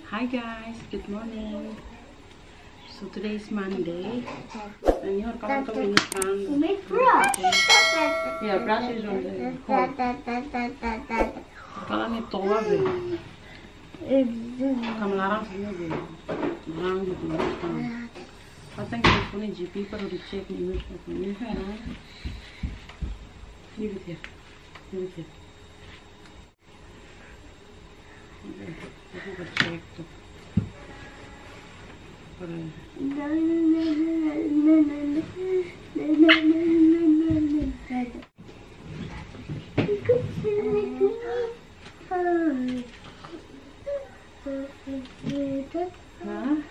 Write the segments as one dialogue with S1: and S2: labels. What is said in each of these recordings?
S1: Hi guys, good morning. So today is Monday. And you're coming to in the sun.
S2: You made brush.
S1: Yeah, brush is on the hole. Kalau ni toa be. Kamu larang sini be. Larang gitu. Patang kita punya GP perlu dicek nih. Ini kan. Leave it here. Leave it here. Aku akan cek tuh. Hah?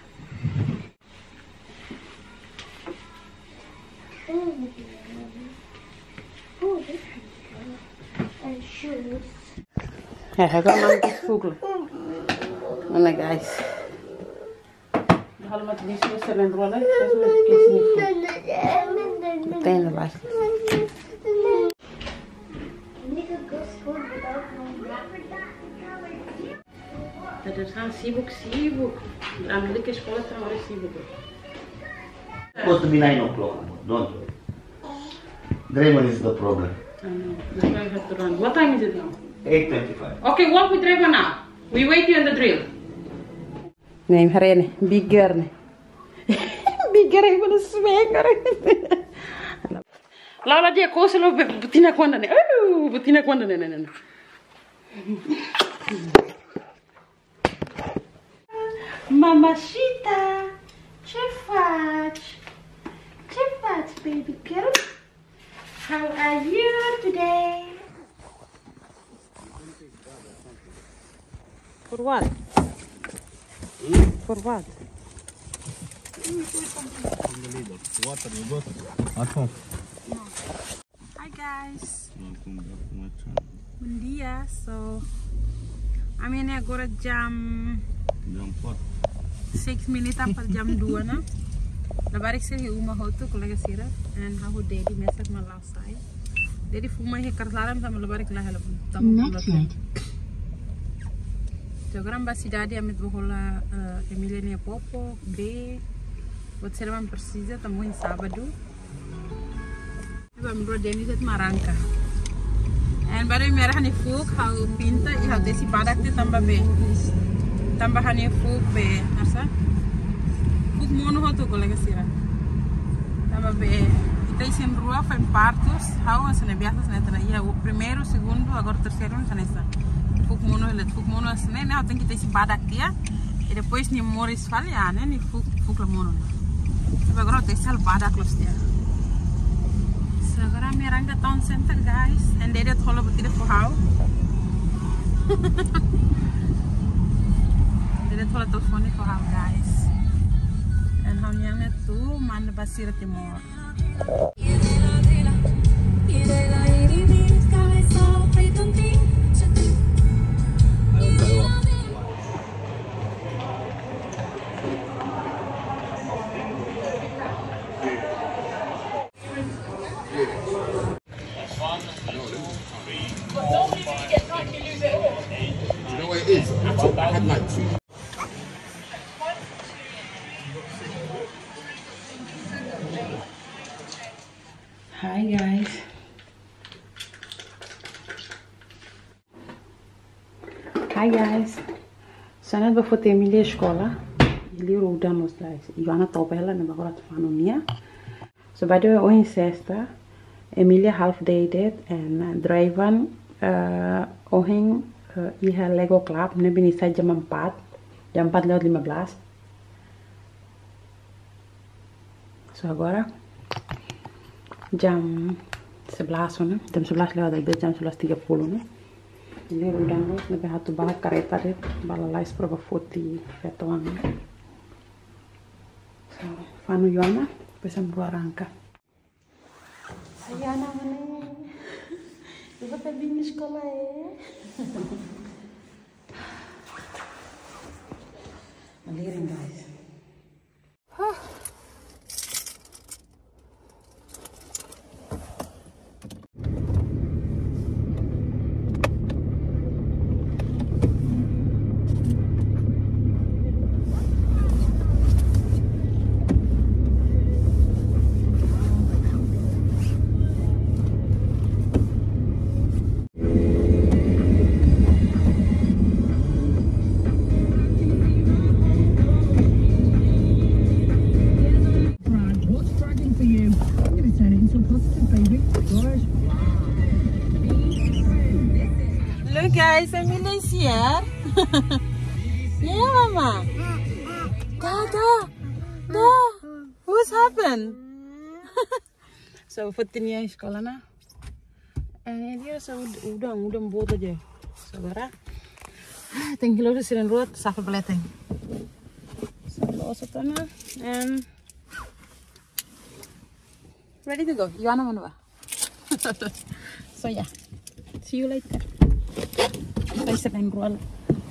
S1: Hij gaat maar eens googlen. Mana guys? Kalau macam ni semua selain roller, semua kisah ni. Tengok lah. Tadi kan sibuk. Ambil ke sekolah terus sibuk.
S3: Supposed to be 9 o'clock. Don't. Draymond is the problem.
S1: The drive has to run. What time is it now?
S3: 8:25.
S1: Okay, walk with Draymond now. We wait you on the drill. Nee, hari ini bigger nih. Bigger yang mana swenger. Lalu dia kau selalu betina kuanda nih. Betina kuanda nih. Mamacita, cepat, baby girl. How are you today? For what? For what?
S3: Water, at home.
S1: Hi guys. Welcome back to my channel. Bom dia. So, I'm in agora jam 6 minutes per jam 2 na. Nabarik sih uma hotu kolega sira and how daddy mesak na last side. Daddy fuma he karlaram sama nabarik lah help. Agora a cidade é muito boa. Emília Popo, B. Você não precisa, estamos em sábado. Vamos para Denis de Maranca. E para mim era fuk, how pinta e how desse badak de tambah B. Tambah fuk B, asa? Fuk mono hotu colega sira. Tambah B. Kita isi rua foi partos, how as nebiasas netra. Ia o primeiro, segundo, agora terceiro não nessa. Fuk mono assim, né? Tem que ter esse badak dia e depois nem moris falha, né? Nem fuk mono. Agora tem esse badak los dia. So agora Miranda Town Center, guys, and they did hollow but did for how. They did hollow telephone for how, guys. And how yang itu mana basir timur. Hi guys. Sana ba foto Emilia sekolah. Ili udah mostly. Ivana topela na bagora fanomia. So by the way, on sexta, Emilia half dated and Draven ohing iha Lego Club nabi ni sa jam 4 lewat 15. So agora jam 11 né? Jam 11 lewat jam 11:30 né? Ini udah nabi hatu bahas kereta deh balalais proba foti fetuang. So Fanu Yohana bisa Rangka. Sayana mana? Ibu tadi di sekolah Maliring guys. guys, Emily is here. Yeah, Mama. Da. What's happened? So, Fatinnya sekolah na. Dia udah buat aja. Sabar. Tinggal udah siren ruat sampai beleteng. So, sana and ready to go. You wanna mana? So yeah, see you later. Bye siren ruat.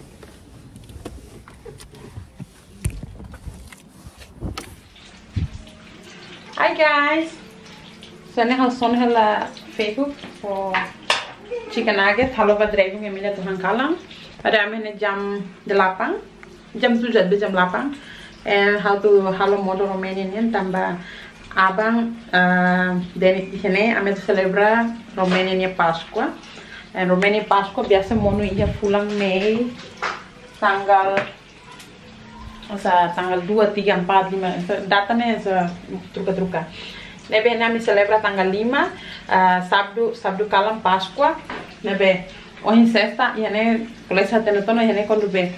S1: Hi guys. So ini halson hela Facebook for chicken nugget. Halo badrego Emilia Tuhan kalang. Pada kami jam 8, jam 7 jam 8. And how to halo modo Romanian tambah abang Denis di sini. Kami celebra Romanian Pascua. And Romanian Pascua biasa mono iya pulang Mei tanggal 2, 3, 4, 5. Datanya truka. Nebe nami celebra tanggal 5 Sabtu kalam Pascua. Nebe ohin sexta yane kolesa tenetono yane quando be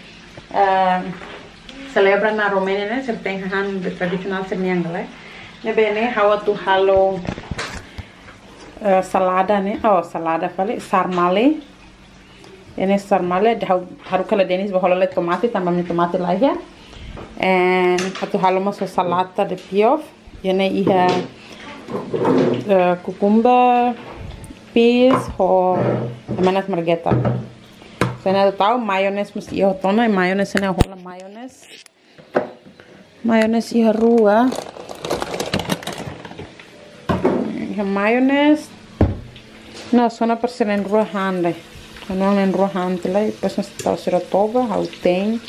S1: celebra na Romania ne septengahan de tradisional seniangale. Nebe ne hawa tu halo salada ne salada fale sarmale. Yane sarmale haru kala Denis baholale tomate tambah tomate lahia. And hatu halo maso salata de piof. Yane iha cucumber, peas, or manas margeta. So na tahu mayonnaise mesti iyo tono mayonnaise na hola mayonnaise iha rua. Iha mayonnaise na sona perseren rua hande. Ano ang rua hande lai pas na tahu siratoba how tem.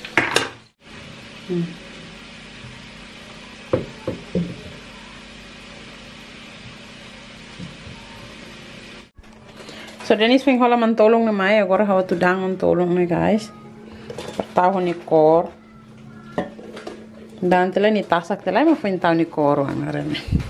S1: So Denis vem rola mantolong na mai agora hawa tu dang mantolong na guys. Pertahu ni kor. Dan tela ni tasak tela ma foi tahu ni kor angarene.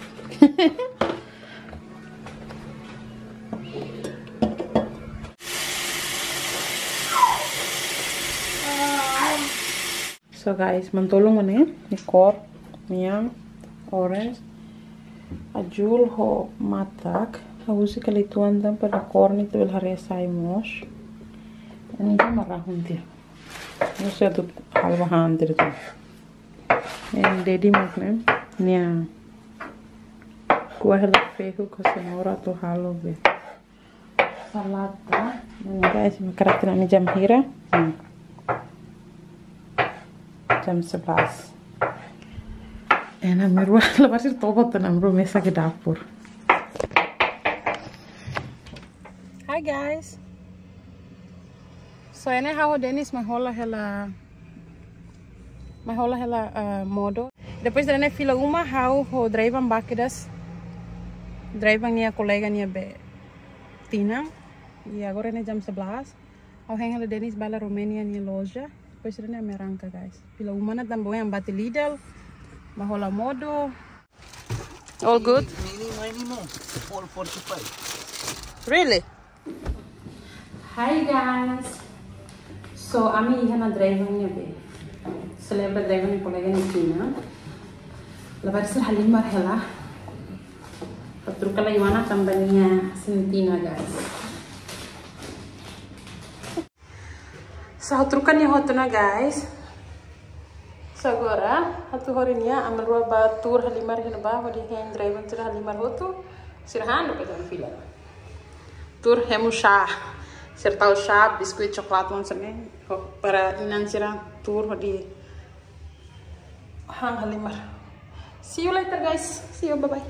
S1: So guys, mantolong ni kor, miang, orange, ajul ho matak. Haus kalituan dan pada korni tu belharya saimos. Ini marah hundir. Nusa tu halwa handir tu. Ini dedi makna. Nia. Kuah hela feku kosenora tu halo be. Salata. Ini guys makarat na jam hira. Jam 11. Enak meru lepas itu tobat tanam ru mesa ke dapur. Hi guys. So ini hawa Denis mahola hela modo. Depois dene fila uma hau ho drivan bakedas. Drivan nia kolega nia be Tina. E agora é jam 11. Au hengela Denis bala Romania nia loja. Depois dene merangka guys. Fila uma na também ambate Lidl. Mahola modo. All good?
S3: Minimum 445.
S1: Really? Hi guys. So ami ihan na driver niya be. Celebra driver ni kolega ni Tina. Lepas itu halimar hela. Patruka la Ivana tambahnya Sentina guys. So hatrukan niya hotuna guys. So agora hatu horinya amal rua batur halimar hena ba hodi hen driver tira halimar hotu sirhan do pedan fila. Tur hemu chá. Sertal chá, biscuit, chocolate, também para inansira tour de hang halimar. See you later guys. See you, bye bye.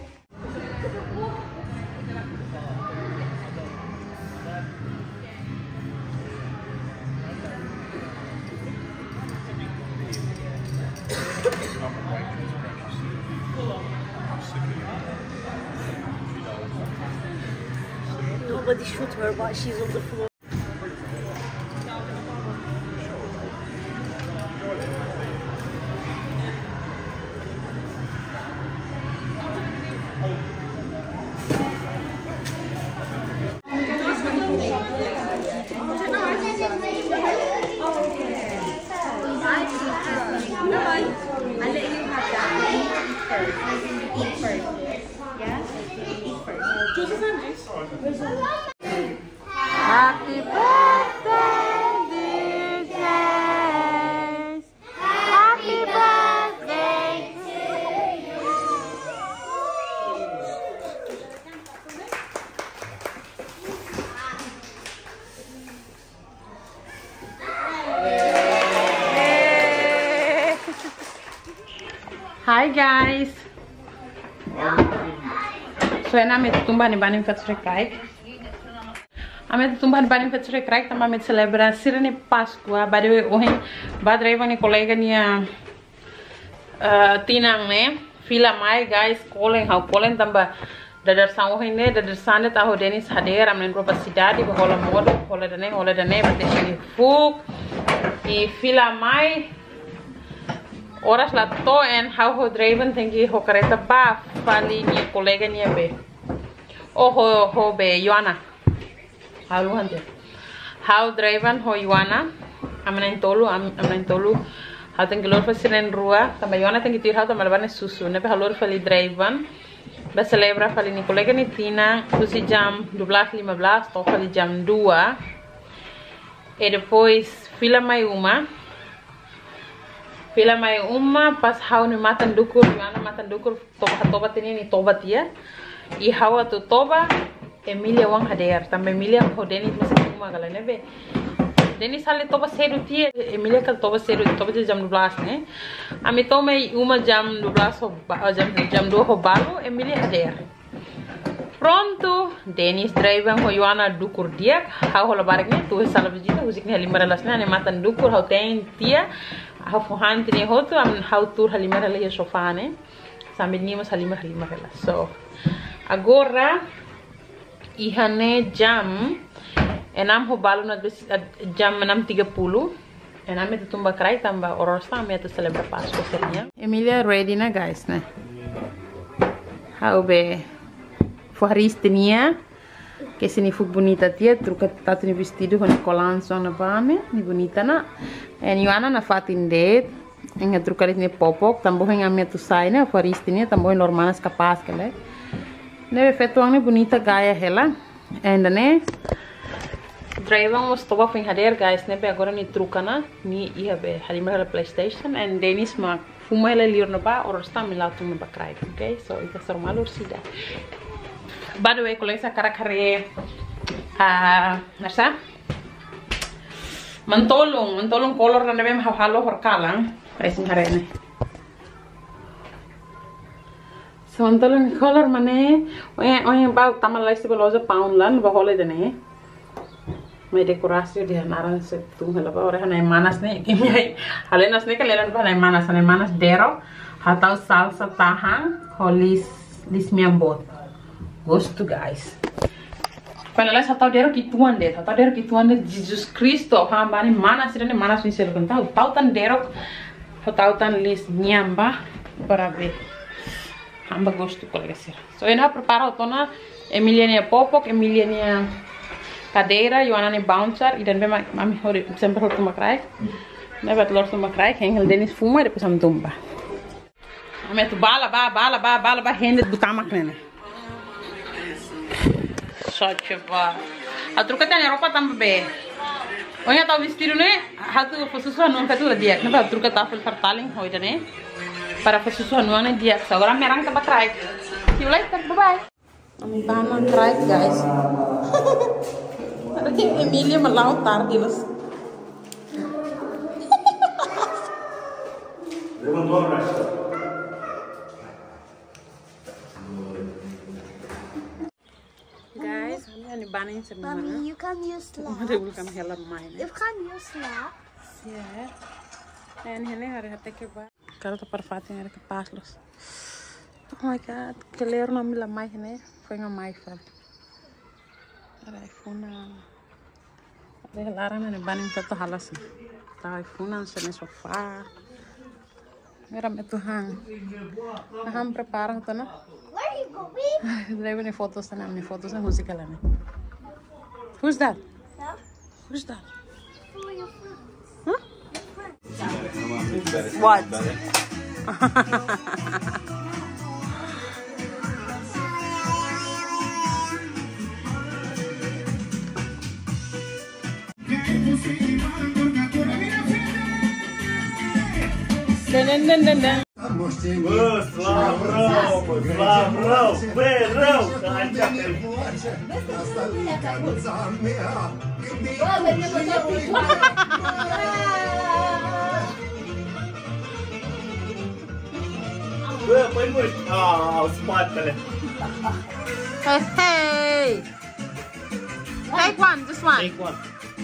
S2: Nobody shoot her, but she's on the floor.
S1: Hi guys. So ena met tumba ni banim fetsure kraik. Amet tumba ni banim fetsure kraik tamba met celebrar sirene Pascua. By the way, ohin badreva ni kolega nia tinang ne. Fila mai guys calling how calling tamba dadar sang ohin ne dadar sane tahu Dennis hadir amnen ropa sidadi bahola modo hola dane bate sini fuk. I fila mai oras la to en how ho driven thingi ho kareta ba fali ni kolega ni be ho be Joana halu hante how driven ho Joana amnen tolu how tengi lor fasinen rua tamba Joana tengi tir how tamba bane susu ne be halor fali driven ba celebra fali ni kolega ni Tina usi jam 12:15 to fali jam 2 e depois fila mai pas hau ni matan dukur Joana matan dukur toba ini toba tia I hawa tu toba Emilia wang hadir tambah Emilia ho Dennis masih rumah kalau nebe Dennis hale toba seru tia Emilia kal toba seru toba jam 12 ne ami tome jam 12 jam 2 ho baru Emilia hadir pronto Dennis driver ho Joana dukur dia hau hola bareknya tu salah bejita usik ni 15 ne matan dukur hau ten tia hau fuhan tini ho tu am hau tur 15 le sofa ne sambil ni mas 15 la so agora ihane jam enam ho balu na jam 6:30 enam itu tumba krai tamba oros tamba itu celebra Pascua seria Emilia ready na guys ne hau be fuaristenia que se ni fu bonita tia truca tato ni vestido con colanzo na bame ni bonita na en Joana na fatin det en truca ni popok tambo en amia tu sai na fuaristenia tambo en normanas capaz que le neve fetuang ni bonita gaya hela and ne driver was toba fin hader guys nebe agora ni truca na ni ia be halimar la PlayStation and Dennis ma fuma ele liorno ba or sta mi lato no ba cry okay so ita normal ursida. By the way, kalau saya kare nasa mentolong kolor na nabe halo horkalang pricing harene so mentolong kolor mane oye ba tamal lai se beloza pound lan ba hole dene mai dekorasi dia naran se tunggal ba ore hanai manas ne kimi halenas ne kaleran ba hanai manas dero hatau salsa tahang holis lismiambot gosto guys panela satau dero kituan de Jesus Cristo hambani manas ni sel kan tautan dero tautan lis nyamba para ver hamba gosto colega ser so ena prepara tona Emiliania popok Emiliania cadeira Joana ni bouncer e dan be mami hore sempre hor tuma crai never lor tuma crai hengel Dennis fuma e depois am tumba amet bala ba hende butamak nene Socheva. A truca tem roupa também. Olha tá vestido né? Hatu fosusu não faz tudo dia. Não a truca tá full fartaling hoje né? Para fosusu não né dia. Agora merang tá batrai. See you later. Bye bye. Kami bahan try guys. Ada Emilia malau tarde los.
S2: Mommy, you can use slaps. You can use slaps.
S1: Yeah. And here are the take ba. Karo to perfect ngare ke pas los. Oh my god, que leer no me la mai ne. Foi nga mai fa. Ara iPhone. Ada lara ne banin to halas. Ta iPhone se ne sofá. Era me tu hang. Ham preparam to na.
S2: Where are you going?
S1: Leva ne fotos na ne fotos na música lá ne. Who's that?
S2: Yeah.
S1: Who's that?
S2: Oh, your friends.
S1: Huh?
S2: Your friends.
S1: What? Dan.
S3: Slavrão, verão, mai mult. Au spatele.
S1: Hey! Take one, this one.
S3: Take one.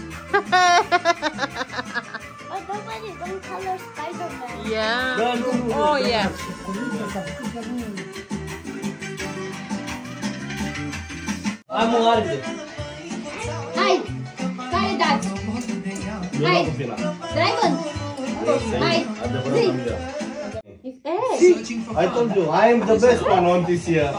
S2: But nobody don't color Spider-Man.
S1: Yeah. Oh yeah.
S3: Am o arde.
S2: Hai! Care e dat? Hai! Dragon! Hai!
S3: I told you, I am the best one on this year.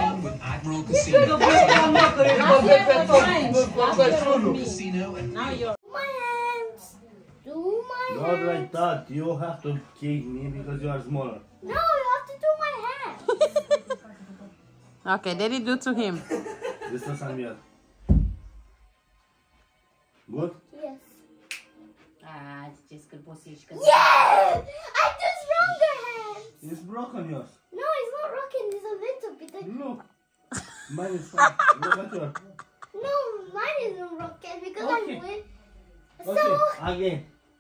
S1: Now you're.
S2: My hands! Do my
S3: Not
S2: hands!
S3: like that. You have to kick me because you are smaller.
S2: No, you have to do my hands!
S1: Okay, Daddy do to him.
S3: This is Samir. Good?
S2: Yes.
S4: Just
S2: Yes! I do stronger hands!
S3: It's broken yours.
S2: No, it's not rocking. It's a little bit.
S3: Look. Mine is fine. Look at yours.
S2: No, mine isn't rocking because
S3: Okay.
S2: I win.
S3: Okay,
S2: So,
S3: again.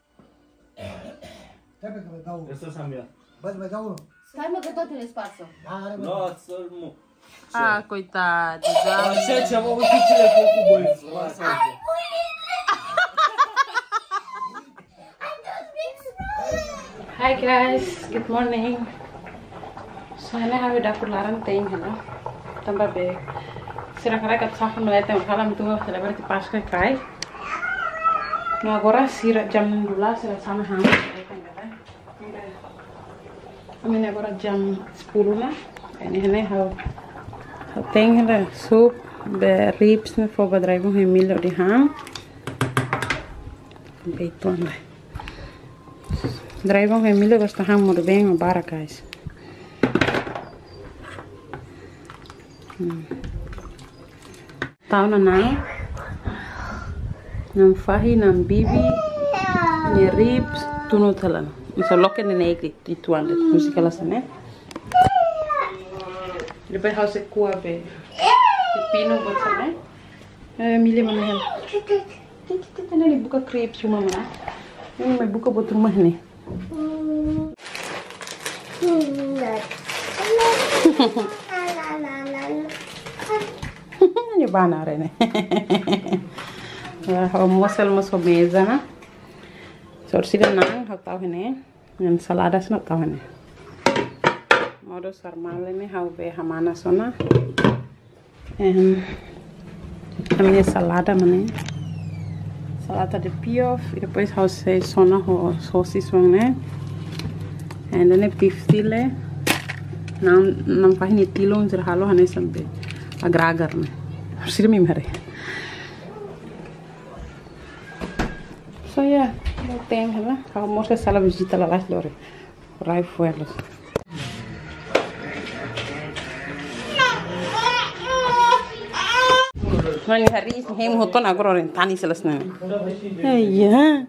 S3: This is Samir.
S4: Stai mă că totul e spațiu.
S3: Lasă-l, mă.
S1: Ah, coitado.
S3: Așa ce am avut ce le făcut, băi.
S1: Hi guys, good morning. So ini hari dapur larang ting, hello. Tambah be. Sira-kira kat sah mulai tengok kalam tu, sila berarti pas ke kai. No agora sira jam 12 sila sama hang. Amin agora jam 10 lah. Ini hau ting hello soup be ribs ne for bedrijven hem milo di hang. Beituan lah. Drive on Emilio gosta ham mor bem o bara guys. Tau na nam fahi nam bibi ni ribs tuno talan. Miso loke ni negri di tuan de musika la sane. Depois house kua be. Pino bot sane. Emilio mana hel. Kita ni buka crepes cuma mana. Ini mai buka buat rumah nih. Ini banar ini. Mosel moso mesa na. Sorsi dan nang hau tahu ini. Yang salada sih tahu ini. Modo sarmal ini hau be hamana sona. Ini salada mana? Salada de piof e depois hau se sona ho sosis né. And then beef tile. Nam faz ni tilon zer halo hane sambe agragar né. Sir mi mare. So yeah, no tem hela. Hau mostra sala visita la las lore. Rai fuelos. Mani hari hem hoton agora rentani selasna. Iya.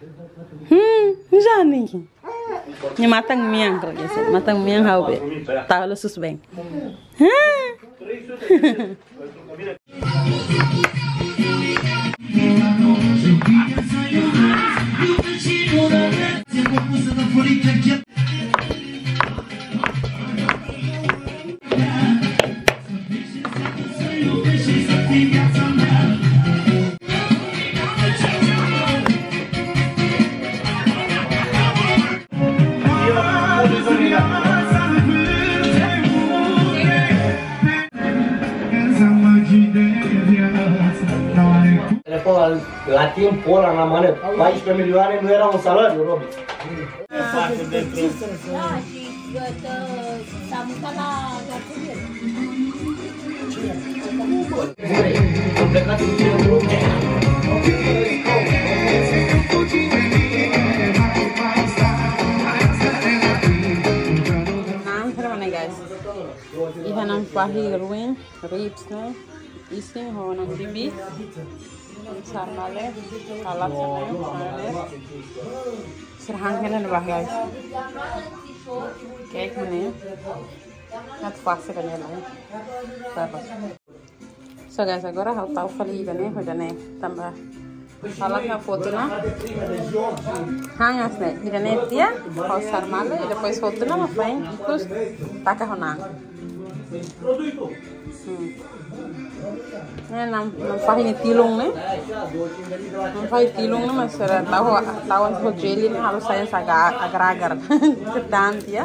S1: Jani. Ni matang miang kalau gitu. Matang miang hau be. Tahu lo sus beng.
S3: La timpul ăla, la manet, 14 milioane nu era un salariu, Robi.
S4: Da, și s-a mutat la garțelier.
S3: Am plecat în centru.
S1: Guys, ihan am pahi ruin, ribs ne, ising ho nam bibi, sarmale, salad sane, serhang kene bah guys, cake ne, nat fast kene lah, terus. So guys, agora hau tau fali kene, ho jane tambah Fala a foto, não? Hang as né? Ira netia, passar mal e depois foto não vem, terus taca honang. Não faz nem tilung, né? Não faz tilung, né? Mas era tahu as hojeli, né? Harus saya agar-agar ketanti ya.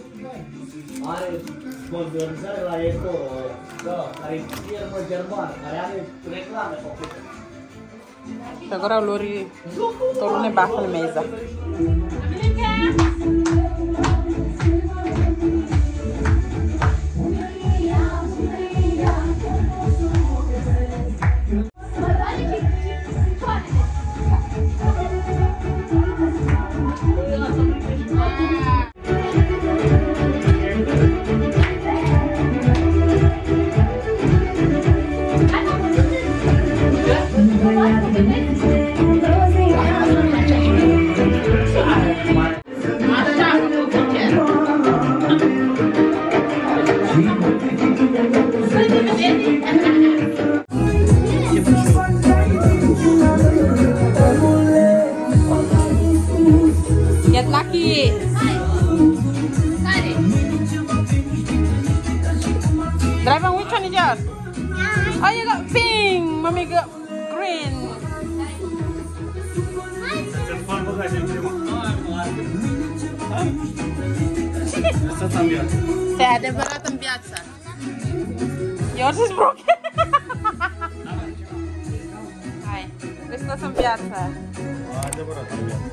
S1: Agora o Lori todo debaixo da mesa. Get lucky. Drive on which one is yours? Oh, you got pink. Mommy got green. Se adevărat în viață. Yours is broken. Hai, Hristos în viață.
S3: Adevărat în viață.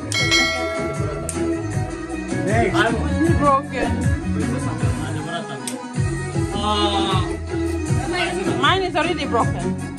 S1: I'm broken. Mine is already broken.